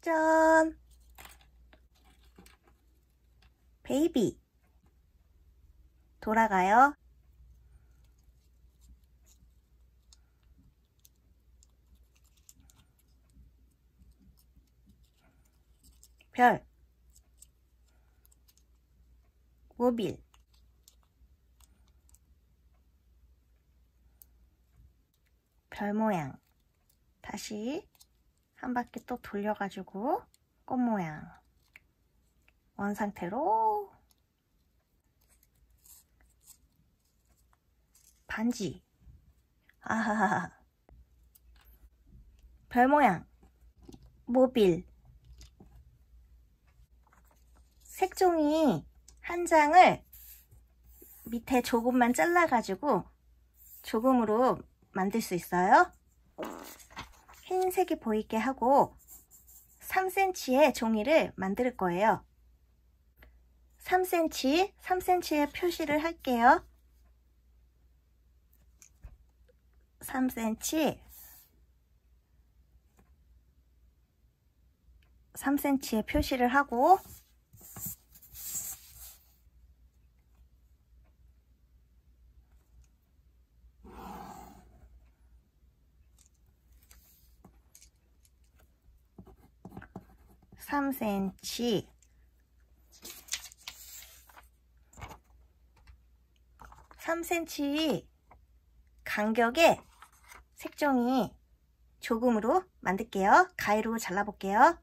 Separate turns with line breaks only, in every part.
짠! 베이비 돌아가요. 별 모빌 별 모양 다시 한 바퀴 또 돌려가지고 꽃 모양 원상태로 반지 아하하 별 모양 모빌 색종이 한 장을 밑에 조금만 잘라가지고 조금으로 만들 수 있어요. 흰색이 보이게 하고 3cm의 종이를 만들 거예요. 3cm의 표시를 할게요. 3cm의 표시를 하고 (3cm) 간격의 색종이 조금으로 만들게요. 가위로 잘라볼게요.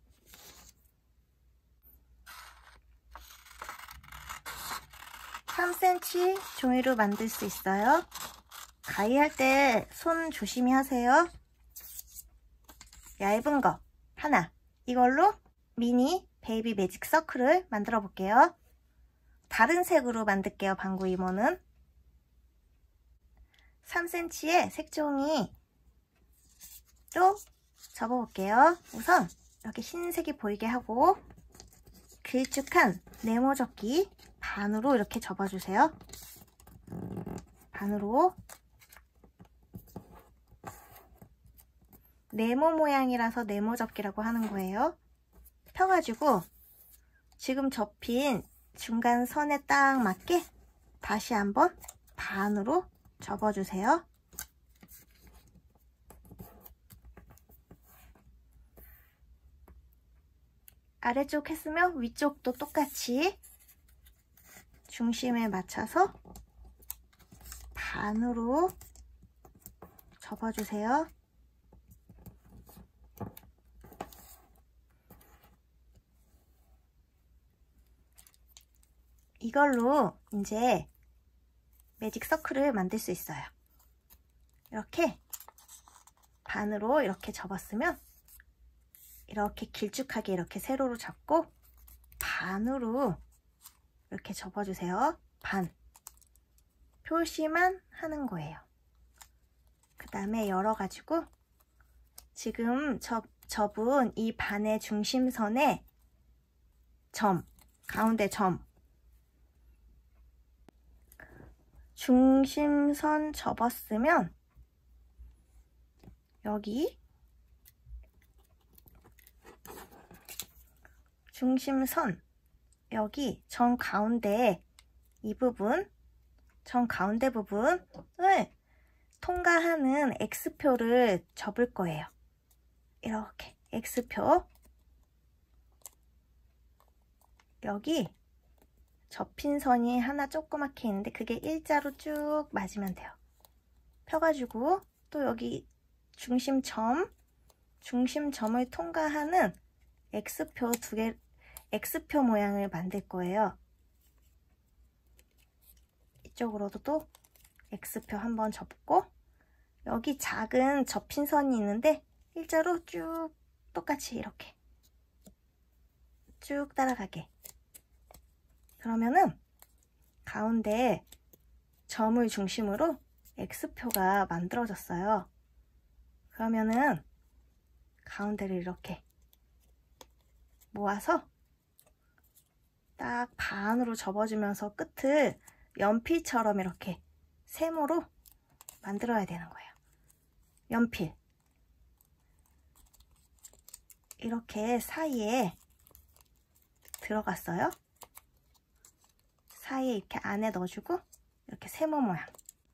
(3cm) 종이로 만들 수 있어요. 가위 할 때 손 조심히 하세요. 얇은 거 하나, 이걸로 미니 베이비 매직 서클을 만들어 볼게요. 다른 색으로 만들게요. 방구 이모는 3cm의 색종이 또 접어볼게요. 우선 이렇게 흰색이 보이게 하고 길쭉한 네모 접기 반으로 이렇게 접어주세요. 반으로 네모 모양이라서 네모 접기라고 하는 거예요. 펴가지고 지금 접힌 중간 선에 딱 맞게 다시 한번 반으로 접어주세요. 아래쪽 했으면 위쪽도 똑같이 중심에 맞춰서 반으로 접어주세요. 이걸로 이제 매직 서클을 만들 수 있어요. 이렇게 반으로 이렇게 접었으면 이렇게 길쭉하게 이렇게 세로로 접고 반으로 이렇게 접어주세요. 반 표시만 하는 거예요. 그 다음에 열어가지고 지금 접은 이 반의 중심선에 가운데 중심선 접었으면 여기 중심선 여기 정 가운데 이 부분 정 가운데 부분을 통과하는 X표를 접을 거예요. 이렇게 X표 여기 접힌 선이 하나 조그맣게 있는데 그게 일자로 쭉 맞으면 돼요. 펴가지고 또 여기 중심점을 통과하는 X표 X표 모양을 만들 거예요. 이쪽으로도 또 X표 한번 접고 여기 작은 접힌 선이 있는데 일자로 쭉 똑같이 이렇게 쭉 따라가게. 그러면은 가운데 점을 중심으로 X표가 만들어졌어요. 그러면은 가운데를 이렇게 모아서 딱 반으로 접어주면서 끝을 연필처럼 이렇게 세모로 만들어야 되는 거예요. 연필 이렇게 사이에 들어갔어요. 사이에 이렇게 안에 넣어주고 이렇게 세모 모양.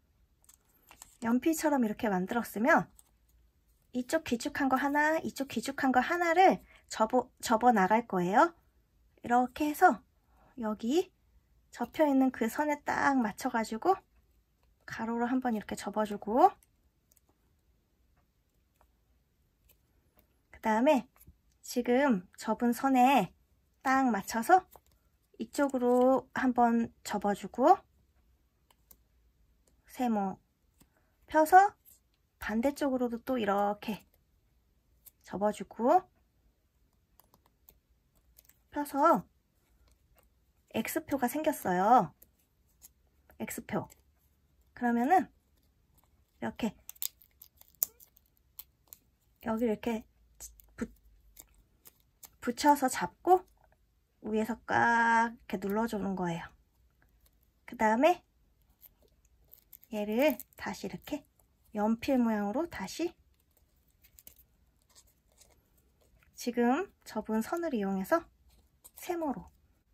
연필처럼 이렇게 만들었으면 이쪽 길쭉한 거 하나, 이쪽 길쭉한 거 하나를 접어 나갈 거예요. 이렇게 해서 여기 접혀 있는 그 선에 딱 맞춰가지고 가로로 한번 이렇게 접어주고, 그 다음에 지금 접은 선에 딱 맞춰서 이쪽으로 한번 접어주고, 세모 펴서 반대쪽으로도 또 이렇게 접어주고, 펴서 X표가 생겼어요. X표. 그러면은 이렇게 여기 이렇게 붙여서 잡고 위에서 꽉 이렇게 눌러주는 거예요. 그 다음에 얘를 다시 이렇게 연필 모양으로 다시 지금 접은 선을 이용해서 세모로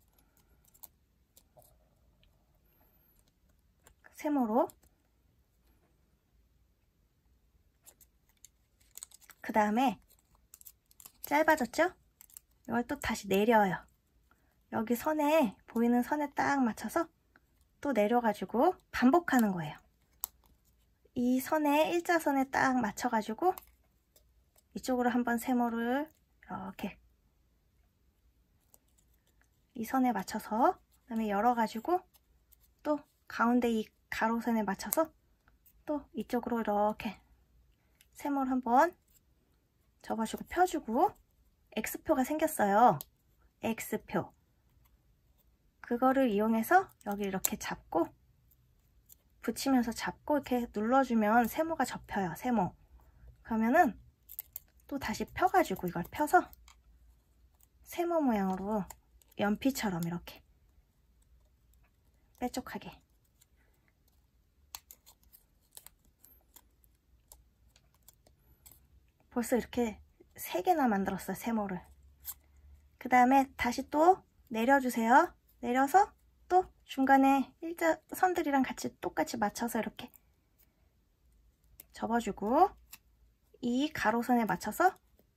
그 다음에 짧아졌죠? 이걸 또 다시 내려요. 여기 선에 보이는 선에 딱 맞춰서 또 내려가지고 반복하는 거예요. 이 선에 일자선에 딱 맞춰가지고 이쪽으로 한번 세모를 이렇게 이 선에 맞춰서 그다음에 열어가지고 또 가운데 이 가로선에 맞춰서 또 이쪽으로 이렇게 세모를 한번 접어주고 펴주고 X표가 생겼어요. X표. 그거를 이용해서 여기 이렇게 잡고 붙이면서 잡고 이렇게 눌러주면 세모가 접혀요. 세모. 그러면은 또 다시 펴가지고 이걸 펴서 세모 모양으로 연필처럼 이렇게 빼쪽하게 벌써 이렇게 3개나 만들었어요. 세모를. 그 다음에 다시 또 내려주세요. 내려서 또 중간에 일자 선들이랑 같이 똑같이 맞춰서 이렇게 접어주고 이 가로선에 맞춰서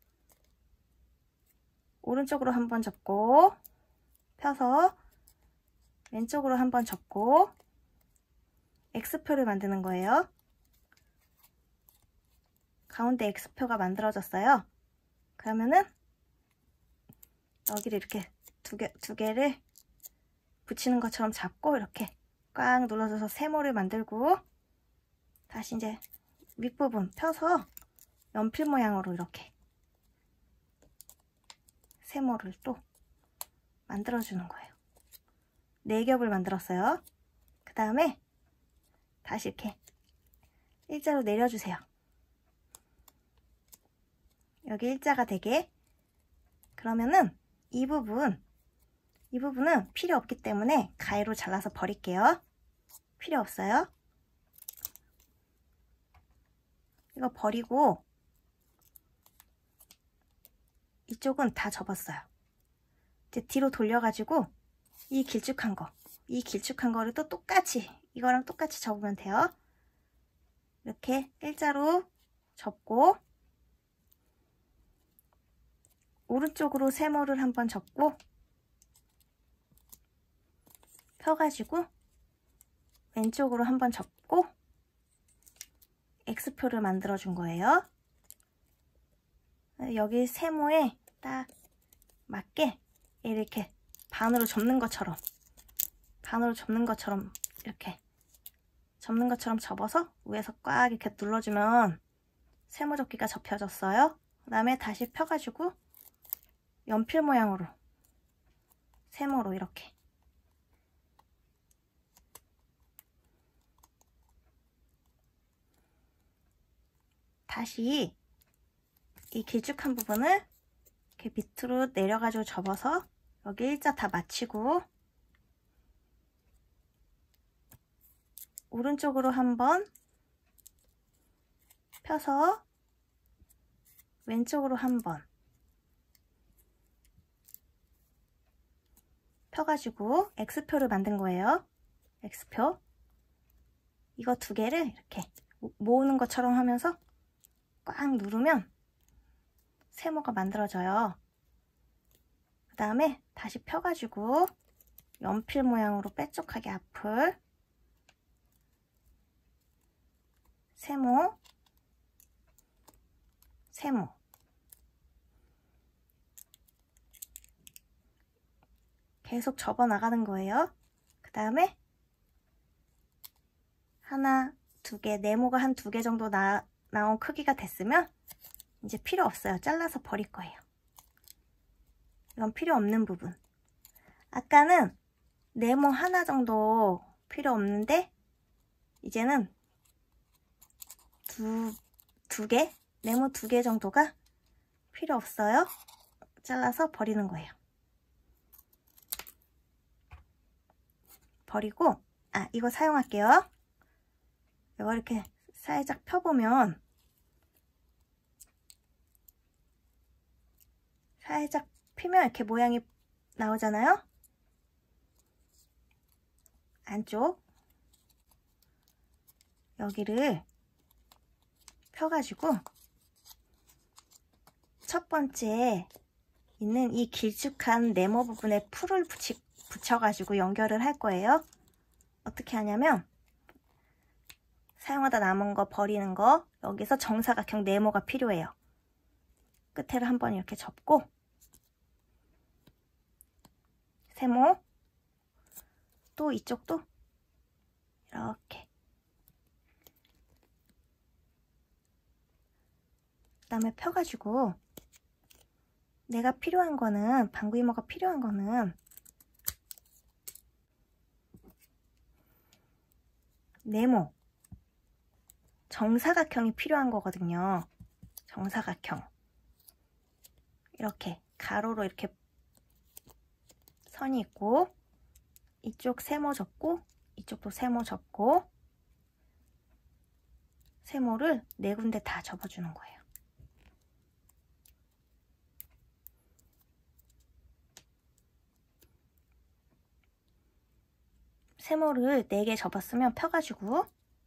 오른쪽으로 한번 접고 펴서 왼쪽으로 한번 접고 X표를 만드는 거예요. 가운데 X표가 만들어졌어요. 그러면은 여기를 이렇게 두 개를 붙이는 것처럼 잡고 이렇게 꽉 눌러줘서 세모를 만들고 다시 이제 윗부분 펴서 연필 모양으로 이렇게 세모를 또 만들어주는 거예요. 4겹을 만들었어요. 그 다음에 다시 이렇게 일자로 내려주세요. 여기 일자가 되게. 그러면은 이 부분은 필요 없기 때문에 가위로 잘라서 버릴게요. 필요 없어요. 이거 버리고 이쪽은 다 접었어요. 이제 뒤로 돌려가지고 이 길쭉한 거를 또 똑같이 이거랑 똑같이 접으면 돼요. 이렇게 일자로 접고 오른쪽으로 세모를 한번 접고 펴가지고 왼쪽으로 한번 접고 X표를 만들어 준 거예요. 여기 세모에 딱 맞게 이렇게 반으로 접는 것처럼 이렇게 접는 것처럼 접어서 위에서 꽉 이렇게 눌러주면 세모 접기가 접혀졌어요. 그 다음에 다시 펴가지고 연필 모양으로 세모로 이렇게 다시 이 길쭉한 부분을 이렇게 밑으로 내려가지고 접어서 여기 일자 다 맞추고 오른쪽으로 한번 펴서 왼쪽으로 한번 펴가지고 X표를 만든 거예요. X표. 이거 두 개를 이렇게 모으는 것처럼 하면서 꽉 누르면 세모가 만들어져요. 그 다음에 다시 펴가지고 연필 모양으로 빼쪽하게 앞을 세모, 세모. 계속 접어 나가는 거예요. 그 다음에 하나, 두 개, 네모가 한 두 개 정도 나온 크기가 됐으면 이제 필요 없어요. 잘라서 버릴 거예요. 이건 필요 없는 부분. 아까는 네모 하나 정도 필요 없는데 이제는 두 개, 네모 두 개 정도가 필요 없어요. 잘라서 버리는 거예요. 버리고, 이거 사용할게요. 이거 이렇게 살짝 펴보면 살짝 피면 이렇게 모양이 나오잖아요. 안쪽 여기를 펴가지고 첫 번째 있는 이 길쭉한 네모 부분에 풀을 붙여가지고 연결을 할 거예요. 어떻게 하냐면 사용하다 남은 거 버리는 거 여기서 정사각형 네모가 필요해요. 끝에를 한번 이렇게 접고 세모 또 이쪽도 이렇게 그 다음에 펴가지고 내가 필요한 거는 방구 이모가 필요한 거는 네모 정사각형이 필요한 거거든요. 정사각형 이렇게 가로로 이렇게 선이 있고 이쪽 세모 접고 이쪽도 세모 접고 세모를 네 군데 다 접어주는 거예요. 세모를 4개 접었으면 펴가지고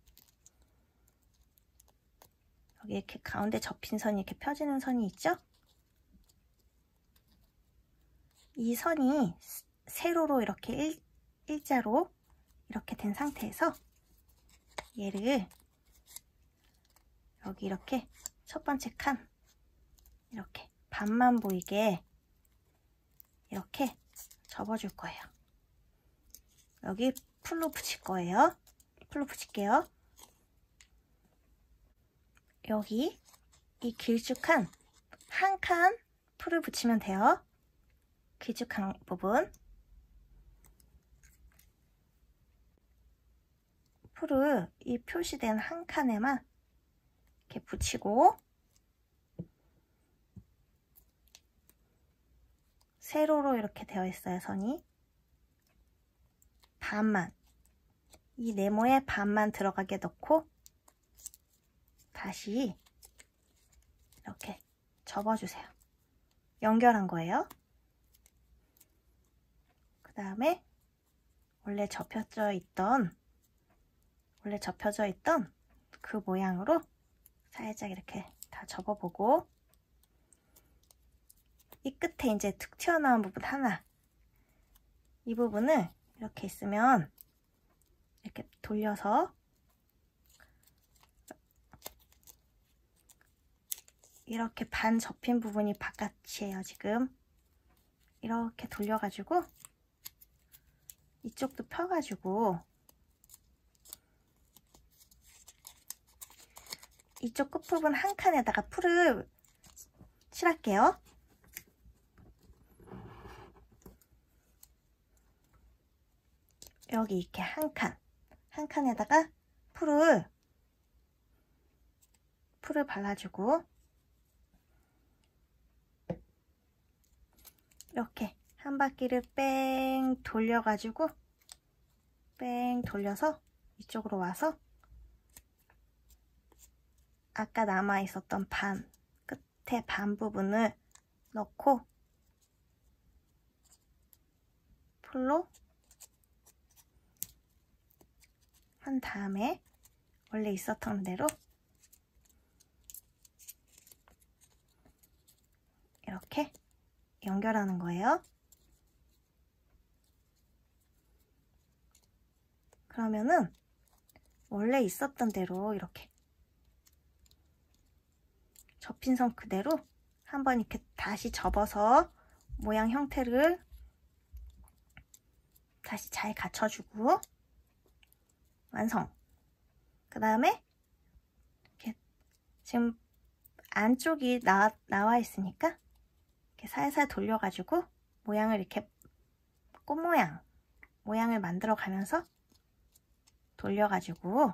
여기 이렇게 가운데 접힌 선이 이렇게 펴지는 선이 있죠? 이 선이 세로로 이렇게 일자로 이렇게 된 상태에서 얘를 여기 이렇게 첫 번째 칸 이렇게 반만 보이게 이렇게 접어줄 거예요. 여기 풀로 붙일 거예요. 풀로 붙일게요. 여기 이 길쭉한 한 칸 풀을 붙이면 돼요. 길쭉한 부분 풀을 이 표시된 한 칸에만 이렇게 붙이고 세로로 이렇게 되어 있어요. 선이 반만 이 네모에 반만 들어가게 넣고 다시 이렇게 접어주세요. 연결한 거예요. 그 다음에 원래 접혀져 있던 그 모양으로 살짝 이렇게 다 접어보고 이 끝에 이제 툭 튀어나온 부분 하나 이 부분을 이렇게 있으면 이렇게 돌려서 이렇게 반 접힌 부분이 바깥이에요. 지금 이렇게 돌려가지고 이쪽도 펴가지고 이쪽 끝부분 한 칸에다가 풀을 칠할게요. 여기 이렇게 한 칸에다가 풀을 발라주고 이렇게 한 바퀴를 뺑 돌려가지고 뺑 돌려서 이쪽으로 와서 아까 남아 있었던 끝에 반 부분을 넣고 서클로 한 다음에 원래 있었던 대로 이렇게 연결하는 거예요. 그러면은 원래 있었던 대로 이렇게 접힌 선 그대로 한번 이렇게 다시 접어서 모양 형태를 다시 잘 갖춰주고 완성. 그 다음에 이렇게 지금 안쪽이 나와 있으니까 이렇게 살살 돌려가지고 모양을 이렇게 꽃 모양을 만들어 가면서 돌려가지고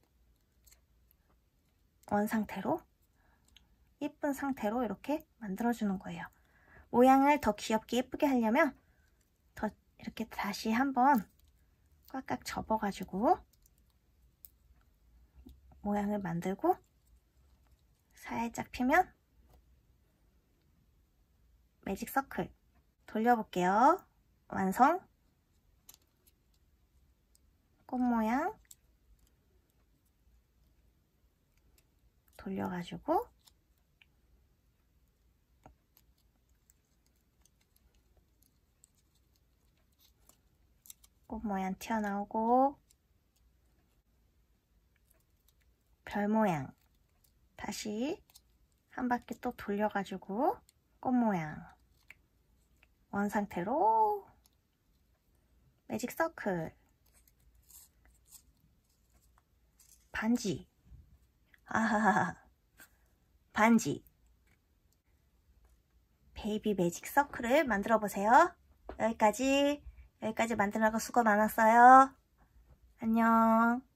원 상태로 예쁜 상태로 이렇게 만들어주는 거예요. 모양을 더 귀엽게 예쁘게 하려면 더 이렇게 다시 한번 꽉꽉 접어가지고 모양을 만들고 살짝 펴면 매직 서클 돌려볼게요. 완성. 꽃 모양 돌려가지고 꽃 모양 튀어나오고 별 모양 다시 한 바퀴 또 돌려가지고 꽃 모양 원 상태로 매직 서클 반지 아하하 반지 베이비 매직 서클을 만들어 보세요. 여기까지 만드느라고 수고 많았어요. 안녕.